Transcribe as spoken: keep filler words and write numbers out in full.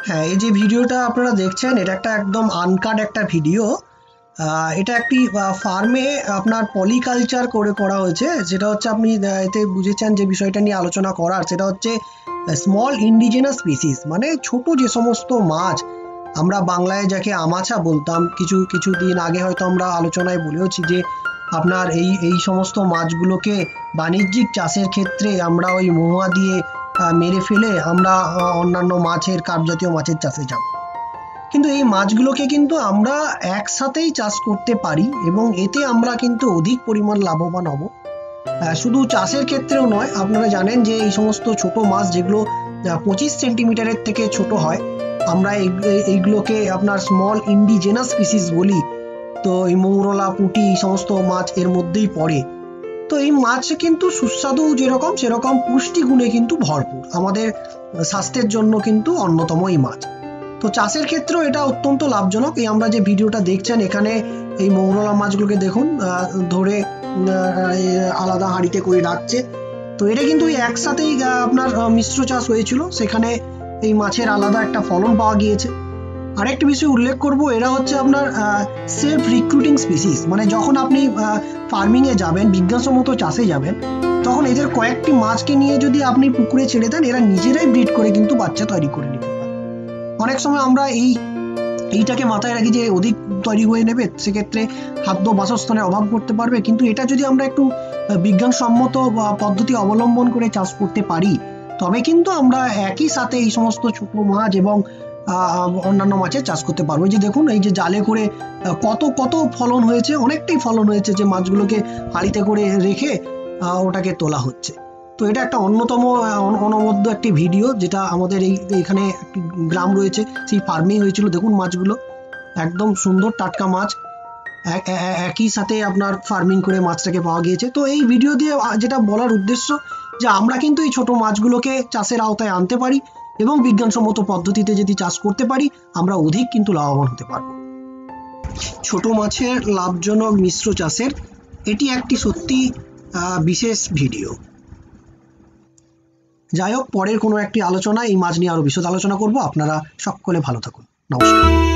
হ্যাঁ, এই যে ভিডিওটা আপনারা দেখছেন এটা একটা একদম আনকাট একটা ভিডিও। এটা একটি ফার্মে আপনার পলিকালচার করে করা হয়েছে, যেটা হচ্ছে আপনি এতে বুঝেছেন যে বিষয়টা নিয়ে আলোচনা করার, সেটা হচ্ছে স্মল ইন্ডিজিনাস স্পিসিস, মানে ছোট যে সমস্ত মাছ আমরা বাংলায় যাকে আমাছা বলতাম, কিছু কিছু দিন আগে হয়তো আমরা আলোচনায় বলেওছি যে আপনার এই এই সমস্ত মাছগুলোকে বাণিজ্যিক চাষের ক্ষেত্রে আমরা ওই মহুয়া দিয়ে মেরে ফেলে আমরা অন্যান্য মাছের কার্প জাতীয় মাছের চাষে যাব। কিন্তু এই মাছগুলোকে কিন্তু আমরা একসাথেই চাষ করতে পারি এবং এতে আমরা কিন্তু অধিক পরিমাণ লাভবান হব। শুধু চাষের ক্ষেত্রেও নয়, আপনারা জানেন যে এই সমস্ত ছোট মাছ যেগুলো পঁচিশ সেন্টিমিটারের থেকে ছোট হয়, আমরা এইগুলোকে আপনার স্মল ইন্ডিজেনাস স্পিসিস বলি। তো এই মৌরলা, পুঁটি, এই সমস্ত মাছ এর মধ্যেই পড়ে। তো এই মাছ কিন্তু সুস্বাদু যেরকম সেরকম পুষ্টিগুণে কিন্তু ভরপুর, আমাদের স্বাস্থ্যের জন্য কিন্তু অন্যতম এই মাছ। তো চাষের ক্ষেত্রেও এটা অত্যন্ত লাভজনক। এই আমরা যে ভিডিওটা দেখছেন এখানে এই মৌরলা মাছগুলোকে দেখুন ধরে আলাদা হাঁড়িতে করে রাখছে। তো এটা কিন্তু একসাথেই আপনার মিশ্র চাষ হয়েছিল, সেখানে এই মাছের আলাদা একটা ফলন পাওয়া গিয়েছে। আরেকটি বিষয় উল্লেখ করব, এরা হচ্ছে আপনার সেলফ রিক্রুটিং স্পিসিস, মানে যখন আপনি ফার্মিং এ যাবেন, বিজ্ঞানসম্মত চাষে যাবেন, তখন এদের কয়েকটি মাছকে নিয়ে যদি আপনি পুকুরে ছেড়ে দেন, এরা নিজেরাই ব্রিড করে কিন্তু বাচ্চা তৈরি করে নিতে পারে। অনেক সময় আমরা এই এইটাকে মাথায় রাখি যে অধিক তৈরি হয়ে নেবে, সেক্ষেত্রে খাদ্য বাসস্থানের অভাব করতে পারবে, কিন্তু এটা যদি আমরা একটু বিজ্ঞানসম্মত পদ্ধতি অবলম্বন করে চাষ করতে পারি, তবে কিন্তু আমরা একই সাথে এই সমস্ত ছোট মাছ এবং অন্যান্য মাছের চাষ করতে পারবো। যে দেখুন এই যে জালে করে কত কত ফলন হয়েছে, অনেকটাই ফলন হয়েছে, যে মাছগুলোকে হাঁড়িতে করে রেখে ওটাকে তোলা হচ্ছে। তো এটা একটা অন্যতম অনবদ্য একটি ভিডিও, যেটা আমাদের এই এখানে একটি গ্রাম রয়েছে, সেই ফার্মেই হয়েছিল। দেখুন মাছগুলো একদম সুন্দর টাটকা মাছ, একই সাথে আপনার ফার্মিং করে মাছটাকে পাওয়া গিয়েছে। তো এই ভিডিও দিয়ে যেটা বলার উদ্দেশ্য, যে আমরা কিন্তু এই ছোট মাছগুলোকে চাষের আওতায় আনতে পারি এবং বিজ্ঞানসম্মত পদ্ধতিতে যদি চাষ করতে পারি, আমরা অধিক কিন্তু লাভবান হতে পারবো। ছোট মাছের লাভজনক মিশ্র চাষের এটি একটি সত্যি বিশেষ ভিডিও। যাই হোক, পরের কোনো একটি আলোচনা এই মাছ নিয়ে আরো বিশদ আলোচনা করব। আপনারা সকলে ভালো থাকুন। নমস্কার।